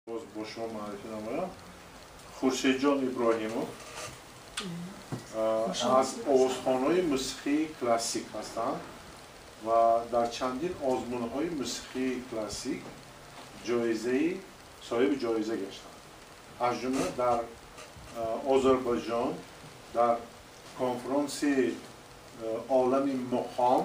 باز با شما معرفی نمایم خورشید جان ابراهیموف از آوازخوان‌های موسیقی کلاسیک هستند و در چندین آزمون‌های موسیقی کلاسیک صاحب جایزه گشتند. از جمله در آذربایجان در کنفرانس عالم مقام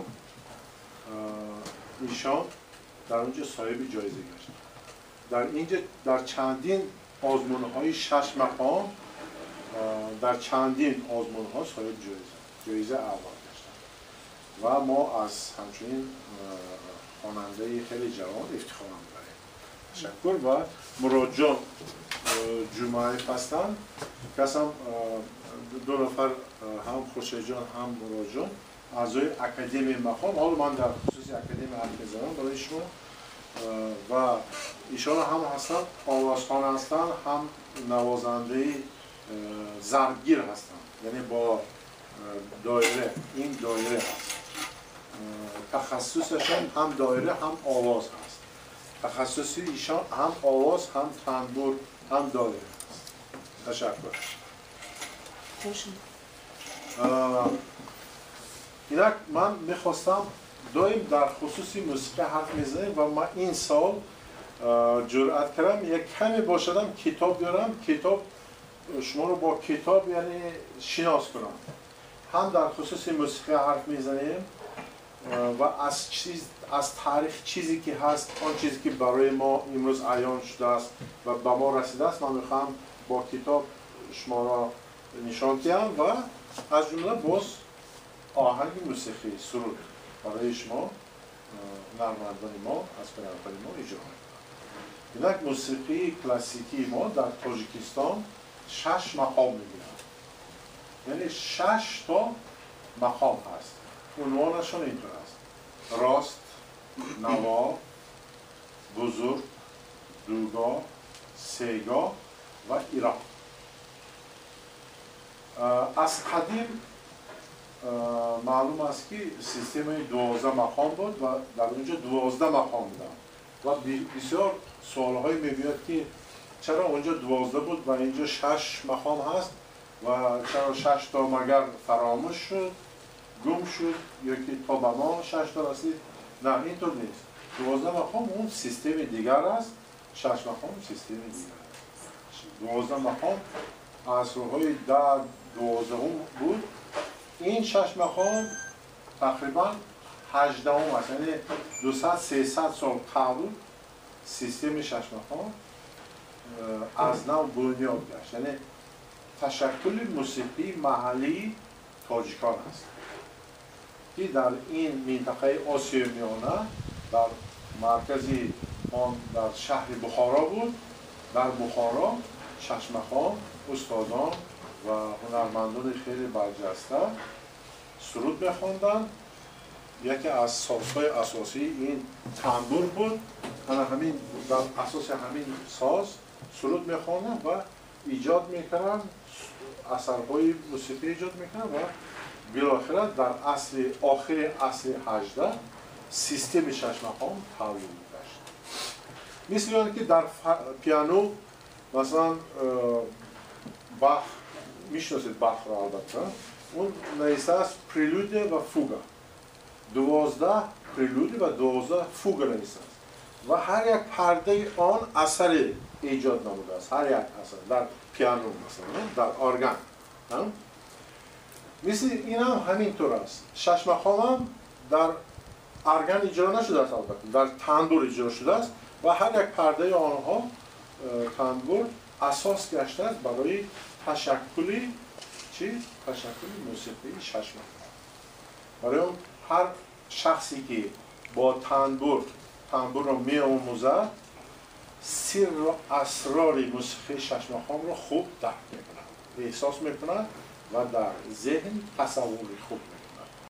ایشان در اونجا صاحب جایزه گشتند. در اینجا در چندین آزمون‌های 6 مقام در چندین آزمون‌ها صاحب جایزه اول گشتند و ما از همچنین خواننده خیلی جوان افتخار می‌بریم. تشکر. و مراد جان جمعه هستند که اصلا دو نفر هم خورشید جان هم مراد جان اعضای اکادمی مقام. حالا من در خصوص اکادمی حرف می‌زنم برای شما و ایشان هم هستن آوازخوان هستن هم نوازنده ضربگیر هستن، یعنی با دایره این دایره هست. تخصصشان هم دایره هم آواز هست. تخصصی ایشان هم آواز هم تنبور هم دایره هست. تشکر. اینک من میخواستم دایم در خصوصی موسیقی حرف میزنیم و من این سال جرأت کردم یک کمی باشدم کتاب بیارم، کتاب شما رو با کتاب یعنی شناس کنم. هم در خصوص موسیقی حرف میزنیم و از تاریخ چیزی که هست، آن چیزی که برای ما امروز عیان شده است و به ما رسیده است، من میخوام با کتاب شما را نشان دهم و از جمله باز آهنگ موسیقی سرود برای شما نرمندان ما از پناهندگان ما اجرا می‌کنم. اینک موسیقی کلاسیکی ما در تاجیکستان 6 مقام می‌گیرند، یعنی 6 تا مقام هست. عنوانشون اینطور است: راست، نوا، بزرگ، دوگاه، سه‌گاه و ایران. از قدیم معلوم است که سیستم 12 مقام بود و در اونجا 12 مقام بودن و بسیار سوال‌های می‌بیاد که چرا اونجا 12 بود و اینجا 6 مقام هست و چرا 6 تا مگر فراموش شد، گم شد یا که تا به ما 6 تا رسید؟ نه، اینطور نیست. 12 مقام اون سیستم دیگر است، 6 مقام سیستم دیگر است. 12 مقام عصرهای 10-12 بود. این 6 مقام تقریبا 18 است، یعنی 200-300 سال قبل سیستم 6 مقام از نو بنیاد گشت، یعنی تشکل موسیقی محلی تاجیکان است که در این منطقه آسیای میانه در مرکزی آن در شهر بخارا بود. در بخارا 6 مقام استادان و هنرمندان خیلی برجسته سرود می‌خواندند. یکی از سازهای اساسی این تنبور بود. همین در اساس همین ساز سرود می‌خواندند و ایجاد می‌کردند، اثرهای موسیقی ایجاد می‌کردند و بالاخره در آخر عصر 18 سیستم 6 مقام تولید گشت. مثل که در پیانو مثلا باخ میشناسید، باخ را البته اون نوشته است پریلود و فوگا، 12 پریلود و 12 فوگا نوشته است و هر یک پرده آن اثر ایجاد نموده است. هر یک اثر در پیانو مثلا در ارگان مثل این هم همینطور است. 6 مقام هم در ارگان اجرا نشده است، البته در تنبور اجرا شده است و هر یک پرده آنها تنبور اساس گشته است برای تشکل موسیقی 6 مقام. برای اون هر شخصی که با تنبور را می آموزد سر و اسرار موسیقی 6 مقام را خوب درک می‌کند، احساس می‌کند و در ذهن تصور خوب